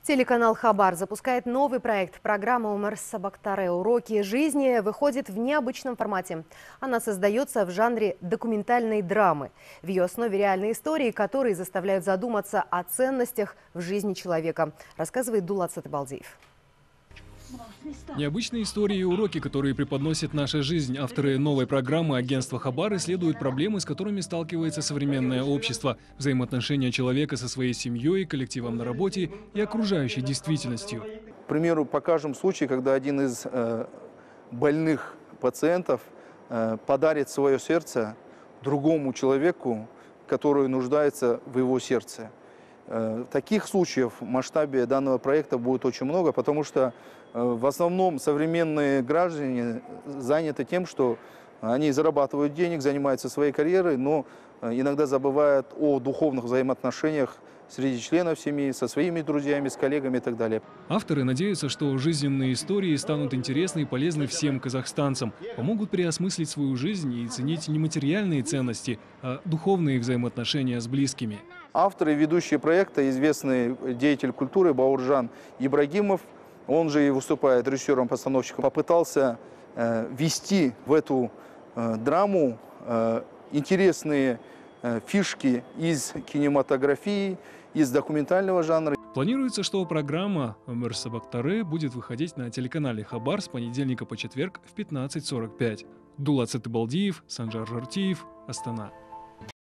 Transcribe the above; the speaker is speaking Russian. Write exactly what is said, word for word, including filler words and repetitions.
Телеканал «Хабар» запускает новый проект. Программа «Умер Сабактаре. Уроки жизни» выходит в необычном формате. Она создается в жанре документальной драмы. В ее основе реальные истории, которые заставляют задуматься о ценностях в жизни человека, рассказывает Дулат Сатыбалдиев. Необычные истории и уроки, которые преподносит наша жизнь. Авторы новой программы агентства «Хабар» исследуют проблемы, с которыми сталкивается современное общество, взаимоотношения человека со своей семьей, коллективом на работе и окружающей действительностью. К примеру, покажем случай, когда один из э, больных пациентов э, подарит свое сердце другому человеку, который нуждается в его сердце. Э, таких случаев в масштабе данного проекта будет очень много, потому что в основном современные граждане заняты тем, что они зарабатывают денег, занимаются своей карьерой, но иногда забывают о духовных взаимоотношениях среди членов семьи, со своими друзьями, с коллегами и так далее. Авторы надеются, что жизненные истории станут интересны и полезны всем казахстанцам, помогут переосмыслить свою жизнь и ценить не материальные ценности, а духовные взаимоотношения с близкими. Авторы и ведущие проекта, известный деятель культуры Бауржан Ибрагимов, он же и выступает режиссером-постановщиком, попытался э, ввести в эту э, драму э, интересные э, фишки из кинематографии, из документального жанра. Планируется, что программа «Умер Сабактаре» будет выходить на телеканале «Хабар» с понедельника по четверг в пятнадцать сорок пять. Дулат Сатыбалдиев, Санжар Жартиев, Астана.